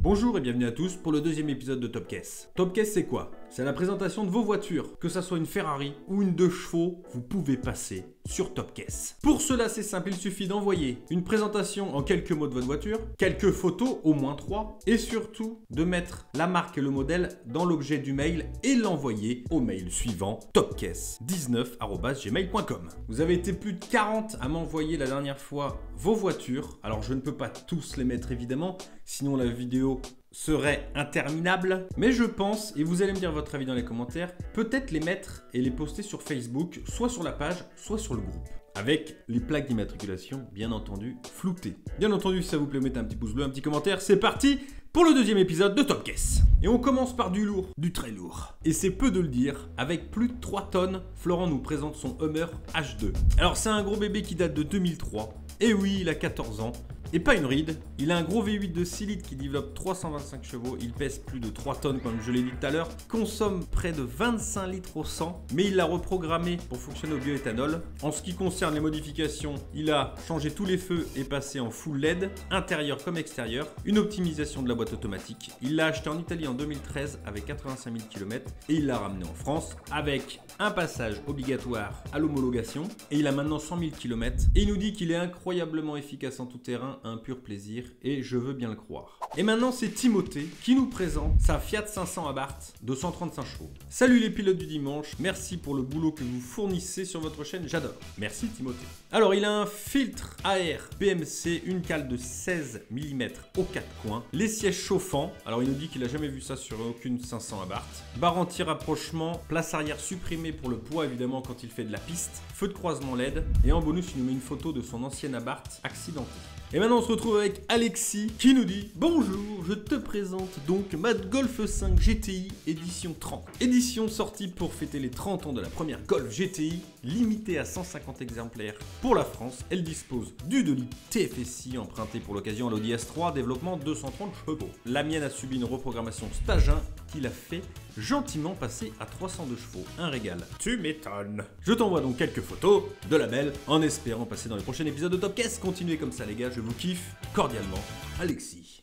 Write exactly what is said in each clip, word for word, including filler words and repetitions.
Bonjour et bienvenue à tous pour le deuxième épisode de Topcaisse. Topcaisse c'est quoi? C'est la présentation de vos voitures. Que ça soit une Ferrari ou une deux chevaux, vous pouvez passer sur Topcaisse. Pour cela c'est simple, il suffit d'envoyer une présentation en quelques mots de votre voiture, quelques photos, au moins trois, et surtout de mettre la marque et le modèle dans l'objet du mail et l'envoyer au mail suivant topcaisse dix-neuf arobase gmail point com. Vous avez été plus de quarante à m'envoyer la dernière fois vos voitures, alors je ne peux pas tous les mettre évidemment, sinon la vidéo serait interminable, mais je pense, et vous allez me dire votre avis dans les commentaires, peut-être les mettre et les poster sur Facebook, soit sur la page, soit sur le groupe. Avec les plaques d'immatriculation, bien entendu, floutées. Bien entendu, si ça vous plaît, mettez un petit pouce bleu, un petit commentaire, c'est parti pour le deuxième épisode de Topcaisse. Et on commence par du lourd, du très lourd. Et c'est peu de le dire, avec plus de trois tonnes, Florent nous présente son Hummer H deux. Alors c'est un gros bébé qui date de deux mille trois, et oui, il a quatorze ans. Et pas une ride, il a un gros V huit de six litres qui développe trois cent vingt-cinq chevaux, il pèse plus de trois tonnes comme je l'ai dit tout à l'heure, consomme près de vingt-cinq litres au cent, mais il l'a reprogrammé pour fonctionner au bioéthanol. En ce qui concerne les modifications, il a changé tous les feux et passé en full L E D, intérieur comme extérieur, une optimisation de la boîte automatique. Il l'a acheté en Italie en deux mille treize avec quatre-vingt-cinq mille kilomètres et il l'a ramené en France avec un passage obligatoire à l'homologation et il a maintenant cent mille kilomètres et il nous dit qu'il est incroyablement efficace en tout terrain, un pur plaisir et je veux bien le croire. Et maintenant c'est Timothée qui nous présente sa Fiat cinq cents Abarth de cent trente-cinq chevaux. Salut les pilotes du dimanche, merci pour le boulot que vous fournissez sur votre chaîne, j'adore. Merci Timothée. Alors il a un filtre à air B M C, une cale de seize millimètres aux quatre coins, les sièges chauffants, alors il nous dit qu'il a jamais vu ça sur aucune cinq cents Abarth, barre anti-rapprochement, place arrière supprimée pour le poids évidemment quand il fait de la piste, feu de croisement L E D et en bonus il nous met une photo de son ancienne Abarth accidentée. Et maintenant on se retrouve avec Alexis qui nous dit: bonjour, je te présente donc ma Golf cinq G T I édition trente. Édition sortie pour fêter les trente ans de la première Golf G T I, limitée à cent cinquante exemplaires pour la France. Elle dispose du deux litres T F S I emprunté pour l'occasion à l'Audi S trois, développement deux cent trente chevaux. La mienne a subi une reprogrammation stage un qui l'a fait gentiment passer à trois cent deux chevaux. Un régal. Tu m'étonnes. Je t'envoie donc quelques photos de la belle en espérant passer dans les prochains épisodes de Topcaisse. Continuez comme ça les gars, je vous kiffe. Cordialement, Alexis.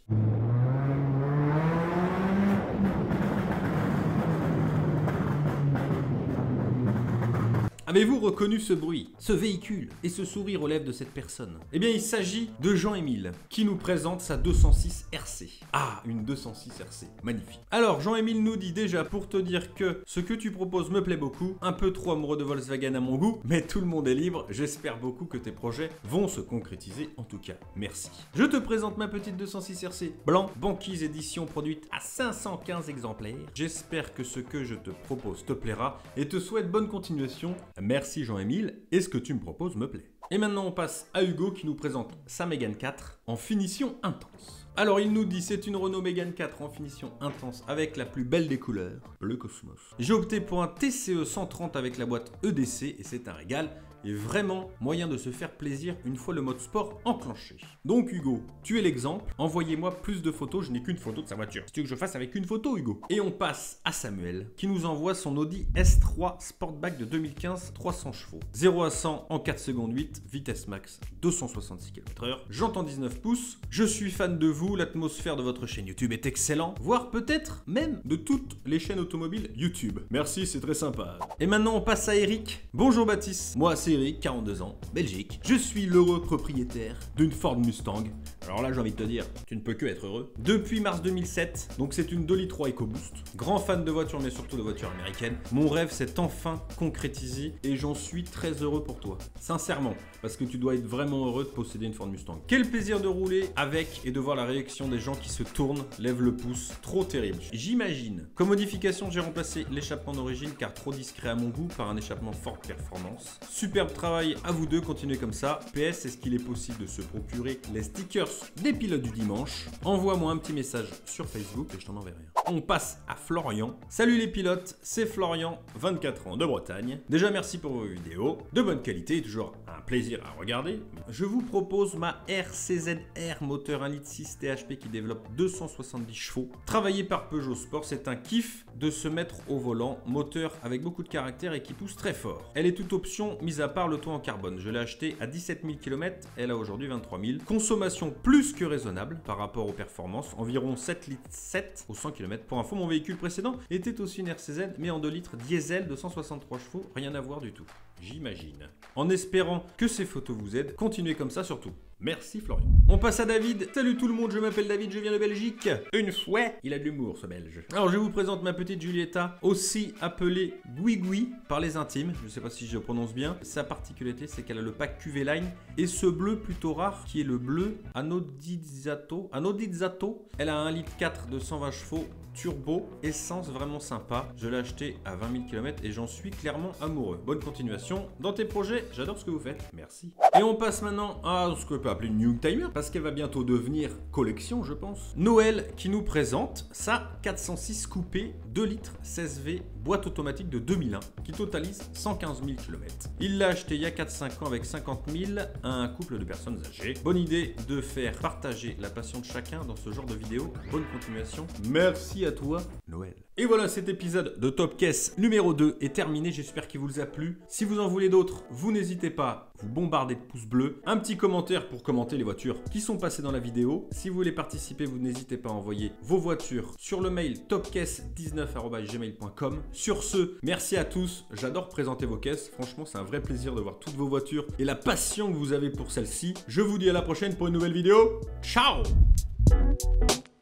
Avez-vous reconnu ce bruit, ce véhicule et ce sourire aux lèvres de cette personne? Eh bien, il s'agit de Jean-Émile qui nous présente sa deux cent six R C. Ah, une deux cent six R C, magnifique. Alors, Jean-Émile nous dit déjà pour te dire que ce que tu proposes me plaît beaucoup, un peu trop amoureux de Volkswagen à mon goût, mais tout le monde est libre. J'espère beaucoup que tes projets vont se concrétiser. En tout cas, merci. Je te présente ma petite deux cent six R C blanc, banquise édition produite à cinq cent quinze exemplaires. J'espère que ce que je te propose te plaira et te souhaite bonne continuation. Merci Jean-Émile, et ce que tu me proposes me plaît. Et maintenant on passe à Hugo qui nous présente sa Mégane quatre en finition intense. Alors il nous dit c'est une Renault Mégane quatre en finition intense avec la plus belle des couleurs, le cosmos. J'ai opté pour un T C E cent trente avec la boîte E D C et c'est un régal. Et vraiment moyen de se faire plaisir une fois le mode sport enclenché. Donc Hugo, tu es l'exemple, envoyez-moi plus de photos, je n'ai qu'une photo de sa voiture. Si tu veux que je fasse avec une photo Hugo. Et on passe à Samuel qui nous envoie son Audi S trois Sportback de deux mille quinze, trois cents chevaux. zéro à cent en quatre secondes huit, vitesse max deux cent soixante-six kilomètres heure, j'entends dix-neuf pouces, je suis fan de vous, l'atmosphère de votre chaîne YouTube est excellent, voire peut-être même de toutes les chaînes automobiles YouTube. Merci, c'est très sympa. Et maintenant on passe à Eric. Bonjour Baptiste, moi c'est Eric, quarante-deux ans, Belgique. Je suis l'heureux propriétaire d'une Ford Mustang. Alors là, j'ai envie de te dire, tu ne peux que être heureux. Depuis mars deux mille sept, donc c'est une Dolly trois EcoBoost. Grand fan de voitures, mais surtout de voitures américaines. Mon rêve s'est enfin concrétisé et j'en suis très heureux pour toi. Sincèrement, parce que tu dois être vraiment heureux de posséder une Ford Mustang. Quel plaisir de rouler avec et de voir la réaction des gens qui se tournent, lèvent le pouce. Trop terrible. J'imagine. Comme modification, j'ai remplacé l'échappement d'origine car trop discret à mon goût par un échappement Ford Performance. Superbe travail à vous deux, continuez comme ça. P S, est-ce qu'il est possible de se procurer les stickers des pilotes du dimanche? Envoie-moi un petit message sur Facebook et je t'en enverrai un. On passe à Florian. Salut les pilotes, c'est Florian, vingt-quatre ans de Bretagne. Déjà merci pour vos vidéos, de bonne qualité, toujours un plaisir à regarder. Je vous propose ma R C Z R moteur un litre six T H P qui développe deux cent soixante-dix chevaux. Travaillé par Peugeot Sport, c'est un kiff de se mettre au volant, moteur avec beaucoup de caractère et qui pousse très fort. Elle est toute option, mise à part le toit en carbone. Je l'ai acheté à dix-sept mille kilomètres, elle a aujourd'hui vingt-trois mille. Consommation plus que raisonnable par rapport aux performances, environ sept litres sept au cent kilomètres. Pour info, mon véhicule précédent était aussi une R C Z, mais en deux litres diesel de cent soixante-trois chevaux, rien à voir du tout, j'imagine. En espérant que ces photos vous aident, continuez comme ça surtout. Merci Florian. On passe à David. Salut tout le monde, je m'appelle David, je viens de Belgique. Une fois, il a de l'humour ce belge. Alors je vous présente ma petite Giulietta, aussi appelée Guigui par les intimes. Je ne sais pas si je prononce bien. Sa particularité, c'est qu'elle a le pack Q V Line et ce bleu plutôt rare qui est le bleu Anodizzato. Anodizzato. Elle a un litre quatre de cent vingt chevaux. Turbo, essence vraiment sympa. Je l'ai acheté à vingt mille kilomètres et j'en suis clairement amoureux. Bonne continuation dans tes projets, j'adore ce que vous faites, merci. Et on passe maintenant à ce qu'on peut appeler une Youngtimer parce qu'elle va bientôt devenir collection, je pense. Noël qui nous présente sa quatre cent six coupé deux litres seize V boîte automatique de deux mille un qui totalise cent quinze mille kilomètres. Il l'a acheté il y a quatre cinq ans avec cinquante mille à un couple de personnes âgées. Bonne idée de faire partager la passion de chacun dans ce genre de vidéo. Bonne continuation. Merci à toi, Noël. Et voilà, cet épisode de Top Caisse numéro deux est terminé. J'espère qu'il vous a plu. Si vous en voulez d'autres, vous n'hésitez pas, vous bombardez de pouces bleus. Un petit commentaire pour commenter les voitures qui sont passées dans la vidéo. Si vous voulez participer, vous n'hésitez pas à envoyer vos voitures sur le mail top caisse dix-neuf arobase gmail point com. Sur ce, merci à tous. J'adore présenter vos caisses. Franchement, c'est un vrai plaisir de voir toutes vos voitures et la passion que vous avez pour celle-ci. Je vous dis à la prochaine pour une nouvelle vidéo. Ciao!